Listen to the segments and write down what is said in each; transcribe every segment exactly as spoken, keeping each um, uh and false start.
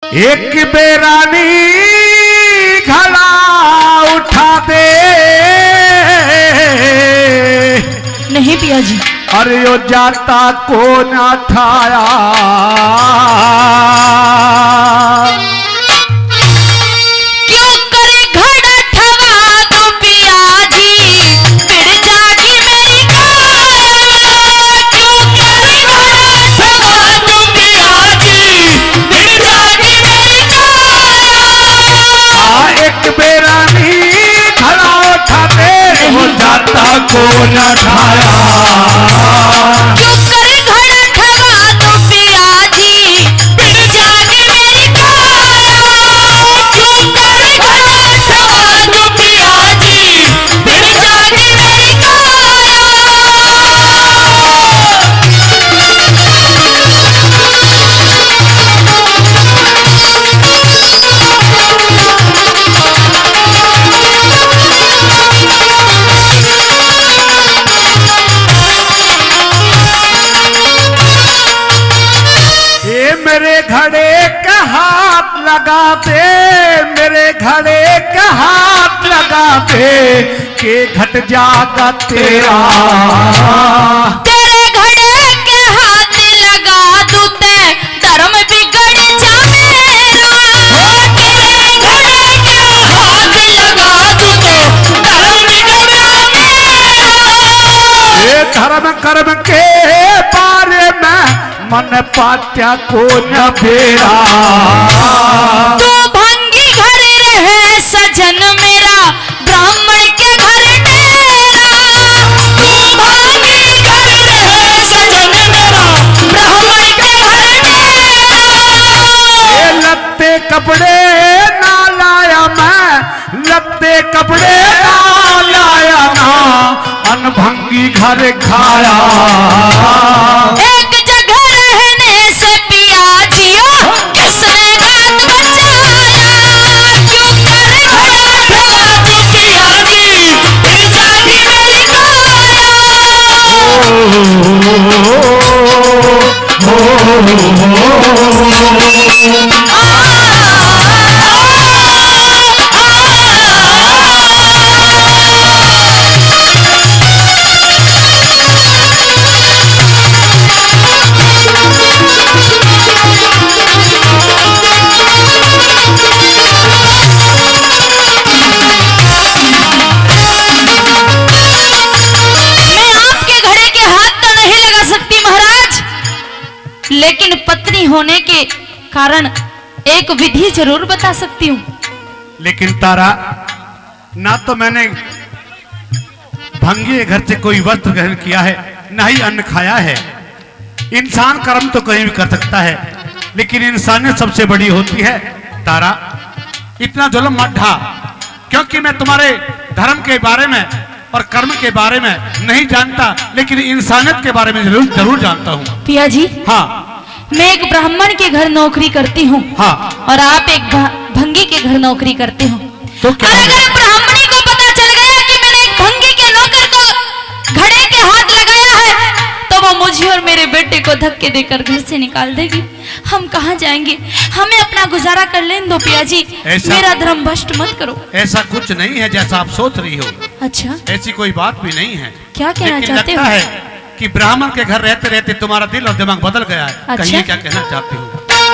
एक बेरानी घड़ा उठा दे। नहीं पिया जी। अरे ओ जाता को ना ठाया। क्यों करे घड़ा ठवा दो पिया जी, पिड़ जागी मेरी काया। क्यों करे घड़ा ठवा दो पिया जी, पिड़ जागी मेरी काया। आ एक बेरानी घड़ा उठा दे, ओ जाता को ना ठाया। क्यों करे घड़ा ठवा दो पिया जी, पिड़ जागी मेरी काया। क्यों करे घड़ा ठवा दो पिया जी, पिड़ जागी मेरी काया। ये मेरे घड़े का हाथ लगा दे, मेरे घड़े का हाथ लगा दे, के घट जागा तेरा। तेरे घड़े के हाथ लगा दूं ते धर्म बिगड़ जा मेरा। तेरे घड़े के हाथ लगा दूं तो धर्म बिगड़ जा मेरा। ये धर्म कर्म के बारे में मन पात्या को न फेरा। तू भंगी घर रहे सजन मेरा, ब्राह्मण के घर डेरा। तू भंगी घर रहे सजन मेरा, ब्राह्मण के घर डेरा। ये लत्ते कपड़े ना लाया मैं, लत्ते कपड़े ना लाया ना, अनभंगी घर खाया। एक जगह रहने से पिया जियो, किसने बात बचाया। क्यों करे घड़ा ठवा दो पिया जी, पिड़ जागी मेरी काया। मैं आपके घड़े के हाथ तो नहीं लगा सकती महाराज, लेकिन पत्नी होने के कारण एक विधि जरूर बता सकती हूँ। लेकिन तारा, ना तो मैंने भंगी घर से कोई वस्त्र ग्रहण किया है, ना ही अन्न खाया है। इंसान कर्म तो कहीं भी कर सकता है, लेकिन इंसानियत सबसे बड़ी होती है। तारा, इतना जुल्म मत ढा, क्योंकि मैं तुम्हारे धर्म के बारे में और कर्म के बारे में नहीं जानता, लेकिन इंसानियत के बारे में जरूर जरूर जानता हूँ। पिया जी, हाँ मैं एक ब्राह्मण के घर नौकरी करती हूँ, हाँ। और आप एक भ- भंगी के घर नौकरी करते हो। तो क्या और अगर ब्राह्मणी को पता चल गया कि मैंने एक भंगी के नौकर को घड़े के हाथ लगाया है, तो वो मुझे और मेरे बेटे को धक्के देकर घर से निकाल देगी। हम कहाँ जाएंगे? हमें अपना गुजारा कर लेने दो पिया जी, मेरा धर्म भ्रष्ट मत करो। ऐसा कुछ नहीं है जैसा आप सोच रही हो। अच्छा, ऐसी कोई बात भी नहीं है। क्या कहना लेकिन चाहते लगता हो? है कि ब्राह्मण के घर रहते रहते तुम्हारा दिल और दिमाग बदल गया है। अच्छा? कहिए क्या कहना चाहते हो?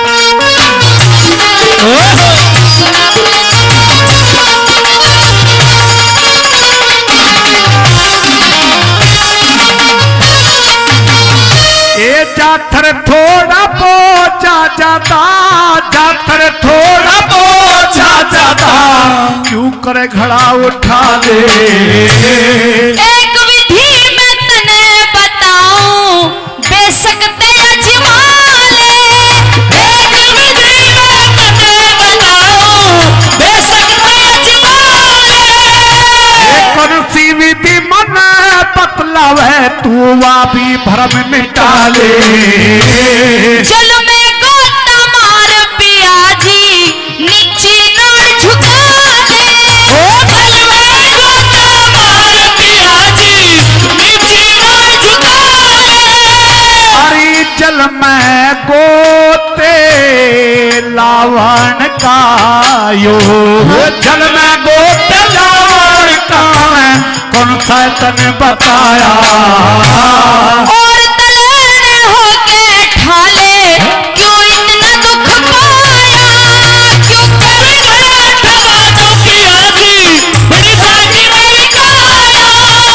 ए जाथर थोड़ा पोचा जाता, जाथर थोड़ा पोचा जाता, क्यों करे घड़ा उठा दे। एक विधि मैं तने बताऊं, बेशक ते अजमा ले। एक विधि मैं तने बताऊं, बेशक ते अजमा ले। कौन सी विधि मन बतलावे, तू वा भी भरम मिटा ले। चल मैं गोता मार पिया जी, नीचे नाड़ झुका दे। ओ चल मैं गोता मार पिया जी, नीचे नाड़ झुका दे। अरे चल मैं गोते लावा बाण का यो जल में गोट जान का कौन सा तन बताया और तले होके ठाले क्यों इतना दुख पाया क्यों कर गया ठवानो पिया जी बड़ी बाजी मेरी काया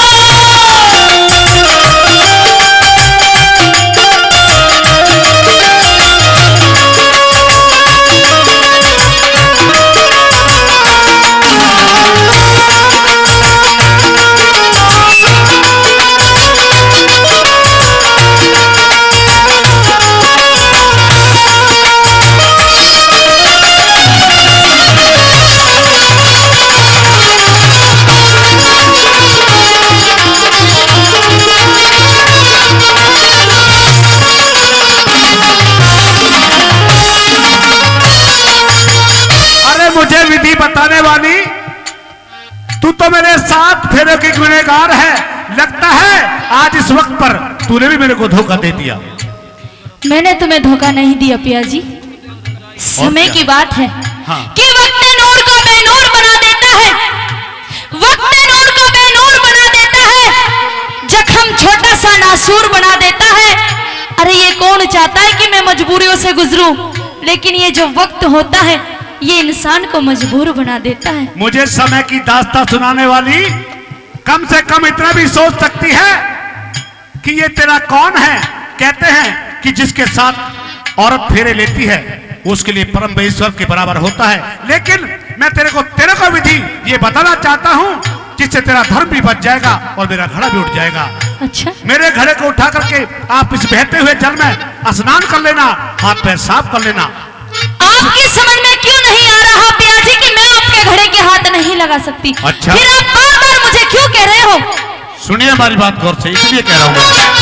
मुझे विधि बताने वाली तू तो मेरे साथ फेरों की गुनहगार है। लगता है आज इस वक्त पर तूने भी मेरे को धोखा दे दिया। मैंने तुम्हें धोखा नहीं दिया पिया जी। समय की बात है हाँ। कि वक्त नूर को बेनूर बना देता है, वक्त नूर को बेनूर बना देता है, जख्म छोटा सा नासूर बना देता है। अरे ये कौन चाहता है कि मैं मजबूरियों से गुजरूं, लेकिन ये जो वक्त होता है ये इंसान को मजबूर बना देता है। मुझे समय की दास्तां सुनाने वाली कम से कम इतना भी सोच सकती है कि ये तेरा कौन है। कहते हैं कि जिसके साथ औरत फेरे लेती है उसके लिए परम ईश्वर के बराबर होता है। लेकिन मैं तेरे को तेरे को विधि ये बताना चाहता हूँ जिससे तेरा धर्म भी बच जाएगा और मेरा घड़ा भी उठ जाएगा। अच्छा, मेरे घड़े को उठा करके आप इस बहते हुए जल में स्नान कर लेना, हाथ पैर साफ कर लेना। आपकी समझ में क्यों नहीं आ रहा पिया जी कि मैं आपके घड़े के हाथ नहीं लगा सकती? अच्छा, फिर आप बार बार मुझे क्यों कह रहे हो? सुनिए हमारी बात गौर से, इसलिए कह रहा हूँ।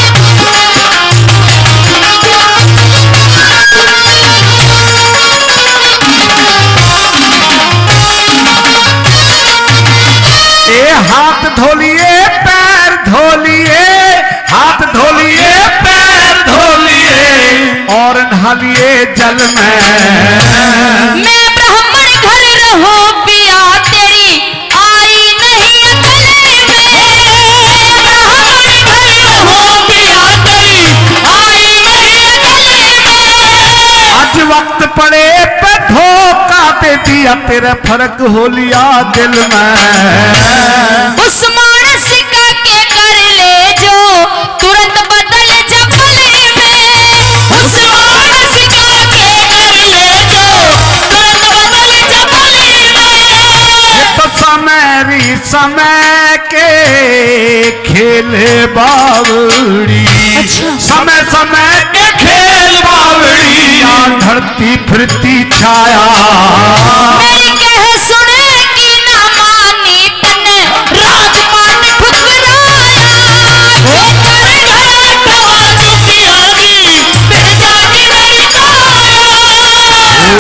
ए हाथ धोलिए पैर धोलिए, हाथ धोलिए पैर धोलिए और नहालिए जल में। मैं ब्राह्मण घर रहूं पिया तेरी आई नहीं अकल में, ब्राह्मण घर रहूं पिया तेरी आई नहीं अकल में। आज वक्त पड़े पे धोखा दे दिया तेरा फर्क हो लिया दिल में। उस मानस का के कर ले जो तुरंत बदल जबले में, उस मानस का के कर ले जो तुरंत बदल जबले में। ये तो समय समय के खेले बावड़ी, अच्छा। समय समय के खेल बावड़ी, यहाँ धरती फिरती छाया। मेरी कह सुने की ना मानी तने राजपाट ठुकराया, वो कर गया ठवानो पिया जी फिर जागी मेरी काया।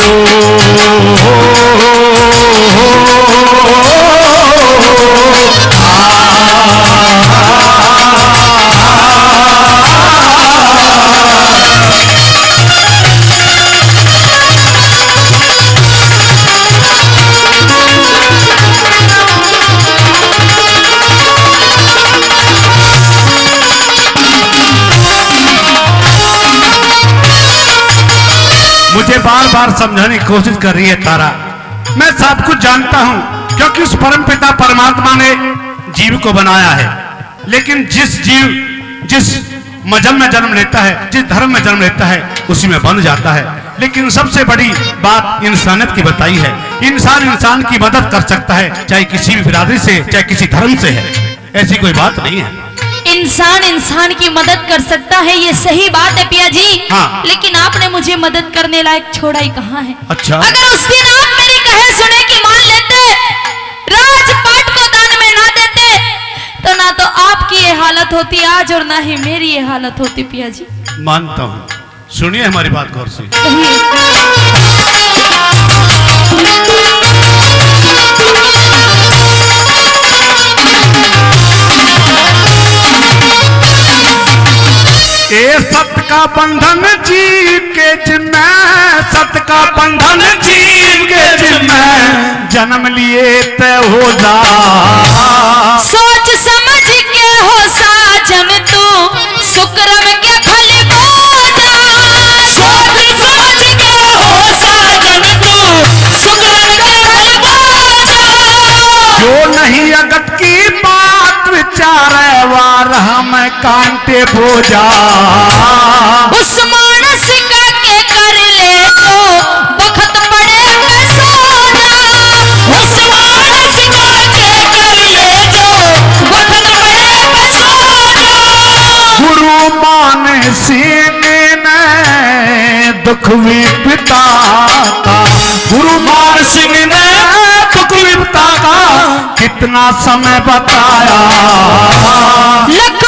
मुझे बार बार समझाने की कोशिश कर रही है तारा। मैं सब कुछ जानता हूं क्योंकि उस परम पिता परमात्मा ने जीव को बनाया है। लेकिन जिस जीव जिस मजहब में जन्म लेता है, जिस धर्म में जन्म लेता है, उसी में बन जाता है। लेकिन सबसे बड़ी बात इंसानियत की बताई है। इंसान इंसान की मदद कर सकता है, चाहे किसी भी बिरादरी से, चाहे किसी धर्म से है। ऐसी कोई बात नहीं है। इंसान इंसान की मदद कर सकता है, ये सही बात है पिया जी। हाँ। लेकिन आपने मुझे मदद करने लायक छोड़ा ही कहाँ है? अच्छा, अगर उस दिन आप मेरी कहे सुने की मान लेते, राजपाट को दान में ना देते, तो ना तो आपकी ये हालत होती आज और ना ही मेरी ये हालत होती पिया जी। मानता हूँ। सुनिए हमारी बात गौर से। ए सत्य का बंधन जी के जिम्मे सत जगत का बंधन जीव के जिम्मे जन्म लिए तय हो जा। सोच समझ के हो साजन तू सुक्रम के फल बोझा। सोच समझ के हो साजन तू सुक्रम के फल बोझा। जो नहीं अगत की बात विचारे वार हम कांटे बोझा। उस मानस का के कर ले तो बखत पड़े मैं सोना। उस मानस का के कर ले जो बखत पड़े मैं सोना। गुरु मान सिंह ने दुख विपता का, गुरु मान सिंह ने दुख विपता का कितना समय बताया। लख